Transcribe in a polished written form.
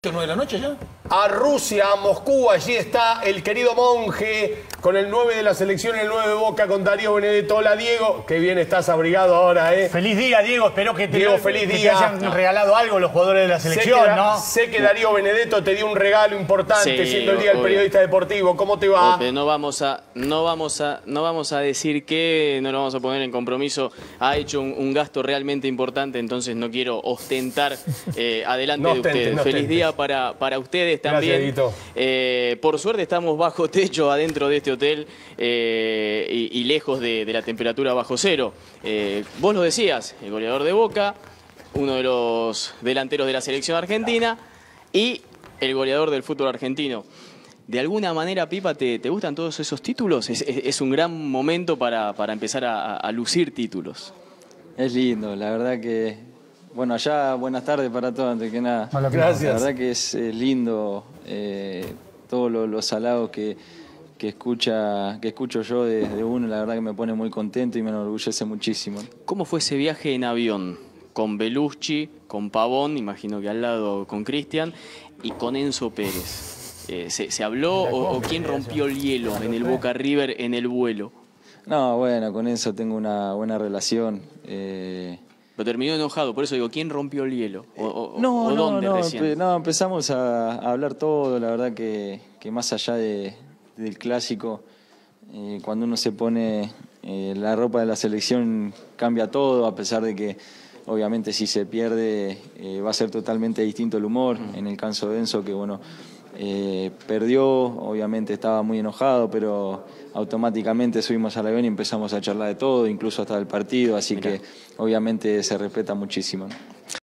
¿9 de la noche ya? A Rusia, a Moscú, allí está el querido Monje con el 9 de la selección, el 9 de Boca con Darío Benedetto. Hola Diego, qué bien estás abrigado ahora, ¿eh? Feliz día, Diego, espero que te, Diego, feliz que te día. hayan regalado algo los jugadores de la selección, ¿no? Sé que Darío Benedetto te dio un regalo importante, Sí, siendo el día del obvio. periodista deportivo. ¿Cómo te va? Pero no vamos a decir que no lo vamos a poner en compromiso. Ha hecho un gasto realmente importante, entonces no quiero ostentar adelante No de ostentes, ustedes. no Feliz ostentes. día para ustedes también. Gracias, Dieguito. Por suerte estamos bajo techo adentro de este hotel y lejos de la temperatura bajo cero. Vos lo decías, el goleador de Boca, uno de los delanteros de la selección argentina y el goleador del fútbol argentino. De alguna manera, Pipa, ¿te gustan todos esos títulos? Es un gran momento para empezar a lucir títulos. Es lindo, la verdad que... Bueno, allá buenas tardes para todos, antes que nada. Hola, gracias. La verdad que es lindo todos los halagos que escucho yo de uno, la verdad que me pone muy contento y me enorgullece muchísimo. ¿Cómo fue ese viaje en avión? Con Belucci, con Pavón, imagino que al lado con Cristian, y con Enzo Pérez. ¿Se habló o quién rompió el hielo en el Boca River en el vuelo? No, bueno, con eso tengo una buena relación. Pero terminó enojado, por eso digo, ¿quién rompió el hielo? No, dónde recién? Empezamos a hablar todo, la verdad que más allá del clásico, cuando uno se pone la ropa de la selección cambia todo, a pesar de que obviamente si se pierde va a ser totalmente distinto el humor. En el caso de Enzo, que bueno, perdió, obviamente estaba muy enojado, pero automáticamente subimos al avión y empezamos a charlar de todo, incluso hasta del partido, así que obviamente se respeta muchísimo, ¿no?